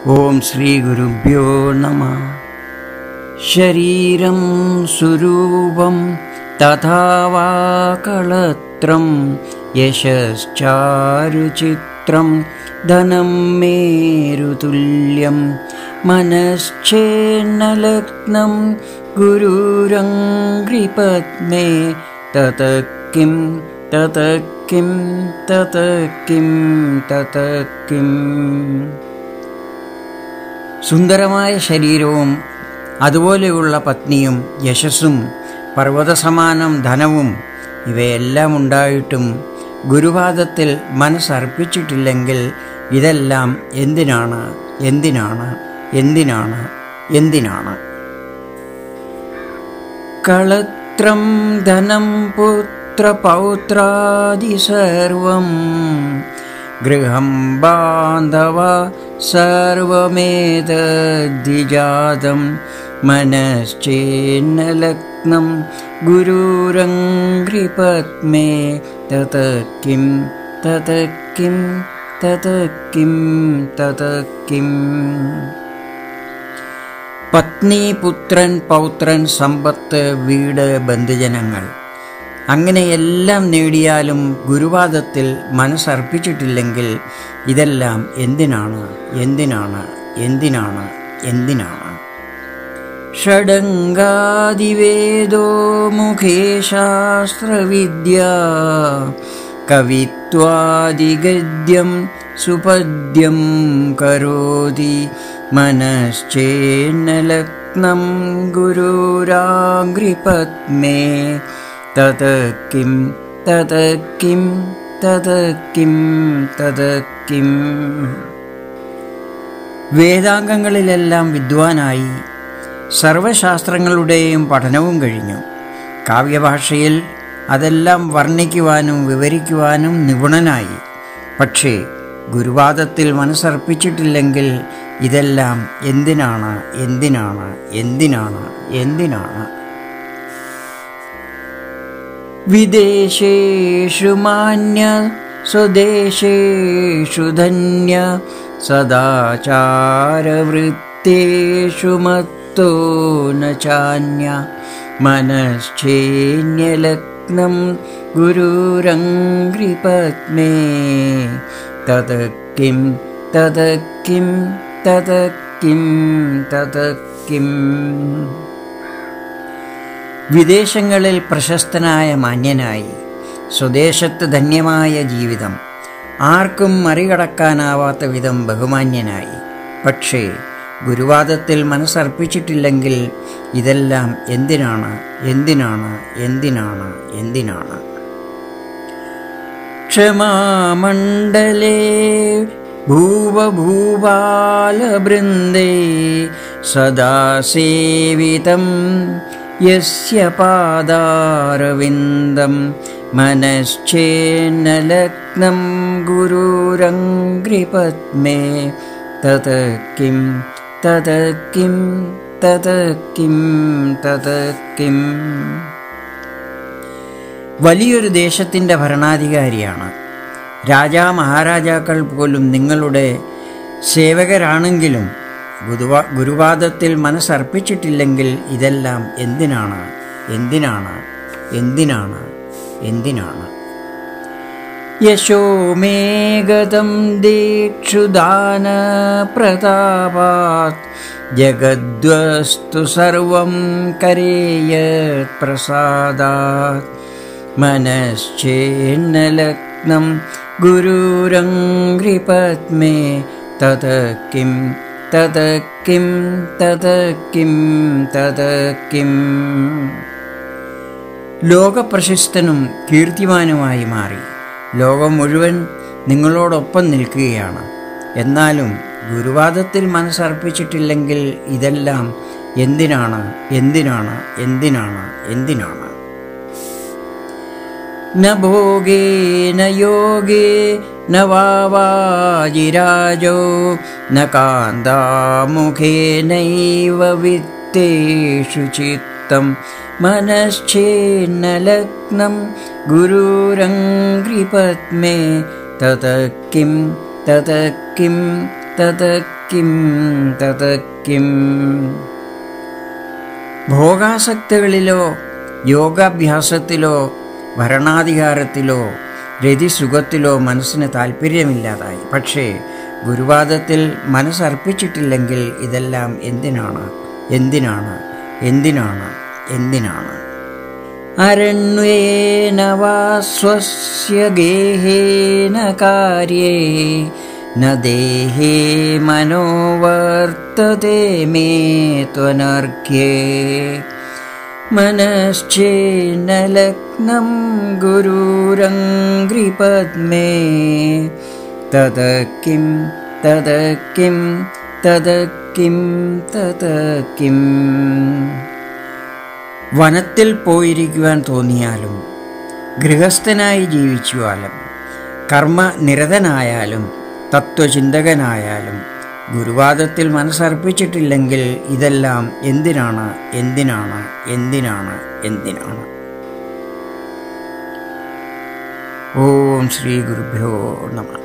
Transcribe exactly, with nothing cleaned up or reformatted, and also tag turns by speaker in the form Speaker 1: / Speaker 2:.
Speaker 1: ഓം ശ്രീ ഗുരുഭ്യോ നമഃ. ശരീരം സ്വരൂപം തഥാ വാ കളത്രം യശശ്ചാരുചിത്രം ധനം മേരുതുല്യം മനശ്ചേന്നലഗ്നം ഗുരുരംഘ്രിപദ്മേ തതഃ കിം തതഃ കിം തതഃ കിം തതഃ കിം. സുന്ദരമായ ശരീരവും അതുപോലെയുള്ള പത്നിയും യശസ്സും പർവ്വതസമാനം ധനവും ഇവയെല്ലാം ഉണ്ടായിട്ടും ഗുരുപാദത്തിൽ മനസ്സർപ്പിച്ചിട്ടില്ലെങ്കിൽ ഇതെല്ലാം എന്തിനാണ് എന്തിനാണ് എന്തിനാണ് എന്തിനാണ്? കളത്രം ധനം പുത്രപൗത്രാദി സർവം ഗൃഹം ബാന്ധവ സർവമേതദ്വിജാതം മനശ്ചേന്നലഗ്നം ഗുരുരംഘ്രിപദ്മേ തതഃ കിം തതഃ കിം തതഃ കിം തതഃ കിം. പത്നി, പുത്രൻ, പൗത്രൻ, സമ്പത്ത്, വീട്, ബന്ധുജനങ്ങൾ അങ്ങനെ എല്ലാം നേടിയാലും ഗുരുപാദത്തിൽ മനസ്സർപ്പിച്ചിട്ടില്ലെങ്കിൽ ഇതെല്ലാം എന്തിനാണ് എന്തിനാണ് എന്തിനാണ് എന്തിനാണ്? ഷഡംഗാദിവേദോ മുഖേ ശാസ്ത്രവിദ്യ കവിത്വാദിഗദ്യം സുപദ്യം കരോതി മനശ്ചേന്നലഗ്നം ഗുരുരാംഘ്രിപദ്മേ തതഃ കിം തതഃ കിം തതഃ കിം തതഃ കിം. വേദാംഗങ്ങളിലെല്ലാം വിദ്വാനായി സർവശാസ്ത്രങ്ങളുടെയും പഠനവും കഴിഞ്ഞു. കാവ്യഭാഷയിൽ അതെല്ലാം വർണ്ണിക്കുവാനും വിവരിക്കുവാനും നിപുണനായി. പക്ഷേ ഗുരുപാദത്തിൽ മനസ്സർപ്പിച്ചിട്ടില്ലെങ്കിൽ ഇതെല്ലാം എന്തിനാണ് എന്തിനാണ് എന്തിനാണ് എന്തിനാണ്? വിദേശേഷു മാന്യ സ്വദേശേഷു ധന്യ സദാചാരവൃത്തേഷു മത്തോ ന ചാന്യ മനശ്ചേന്യലഗ്നം ഗുരുരംഘ്രിപദ്മേ തതഃ കിം തതഃ കിം തതഃ കിം തതഃ കിം. വിദേശങ്ങളിൽ പ്രശസ്തനായ മാന്യനായി സ്വദേശത്ത് ധന്യമായ ജീവിതം, ആർക്കും മറികടക്കാനാവാത്ത വിധം ബഹുമാന്യനായി. പക്ഷേ ഗുരുവാദത്തിൽ മനസ്സർപ്പിച്ചിട്ടില്ലെങ്കിൽ ഇതെല്ലാം എന്തിനാണ് എന്തിനാണ് എന്തിനാണ് എന്തിനാണ്? ക്ഷമാമണ്ഡലേ ഭൂവഭൂപാലബൃന്ദേ സദാ സേവിതം യസ്യ പാദാരവിന്ദം മനശ്ചേന്നലഗ്നം ഗുരുരംഘ്രിപദ്മേ തതഃ കിം തതഃ കിം തതഃ കിം തതഃ കിം. വലിയൊരു ദേശത്തിൻ്റെ ഭരണാധികാരിയാണ്. രാജാ മഹാരാജാക്കൾ പോലും നിങ്ങളുടെ സേവകരാണെങ്കിലും ഗുരുവാ ഗുരുപാദത്തിൽ മനസ്സർപ്പിച്ചിട്ടില്ലെങ്കിൽ ഇതെല്ലാം എന്തിനാണ് എന്തിനാണ് എന്തിനാണ് എന്തിനാണ്? യശോ മേ ഗതം ദീക്ഷുദാന പ്രതാപാത് ജഗദ്വസ്തു സർവം കരേയത് പ്രസാദാത് മനശ്ചേന്നലഗ്നം ഗുരുരംഘ്രിപദ്മേ തതഃ കിം തതഃ കിം തതഃ കിം തതഃ കിം. ലോകപ്രശസ്തനും കീർത്തിമാനുമായി മാറി ലോകം മുഴുവൻ നിങ്ങളോടൊപ്പം നിൽക്കുകയാണ്. എന്നാലും ഗുരുവാദത്തിൽ മനസ്സർപ്പിച്ചിട്ടില്ലെങ്കിൽ ഇതെല്ലാം എന്തിനാണ് എന്തിനാണ് എന്തിനാണ് എന്തിനാണ്? ന ഭോഗേ ന യോഗേ ന വാവാജിരാജോ ന കാന്താമുഖേനൈവ വിത്തേഷു ചിത്തം മനശ്ചേന്നലഗ്നം ഗുരുരംഘ്രിപദ്മേ തതഃ കിം തതഃ കിം തതഃ കിം തത് കിം. ഭോഗാസക്തികളിലോ യോഗാഭ്യാസത്തിലോ ഭരണാധികാരത്തിലോ രതിസുഖത്തിലോ മനസ്സിന് താല്പര്യമില്ലാതായി. പക്ഷേ ഗുരുവാദത്തിൽ മനസ്സർപ്പിച്ചിട്ടില്ലെങ്കിൽ ഇതെല്ലാം എന്തിനാണ് എന്തിനാണ് എന്തിനാണ് എന്തിനാണ്? അരണ്യേന വാ സ്വസ്യ ഗേഹേന കാര്യേ ന ദേഹേ മനോവർത്തതേ മേ ത്വനർഘ്യേ. മനശ്ചേന്ന ലഗ്നം ഗുരുരംഘ്രിപദ്മേ തത് കിം തത് കിം തത് കിം തത് കിം. വനത്തിൽ പോയിരിക്കുവാൻ തോന്നിയാലും ഗൃഹസ്ഥനായി ജീവിച്ചാലും കർമ്മനിരതനായാലും തത്വചിന്തകനായാലും ഗുരുവാദത്തിൽ മനസ്സർപ്പിച്ചിട്ടില്ലെങ്കിൽ ഇതെല്ലാം എന്തിനാണ് എന്തിനാണ് എന്തിനാണ് എന്തിനാണ്? ഓം ശ്രീ ഗുരുഭ്യോ നമഃ.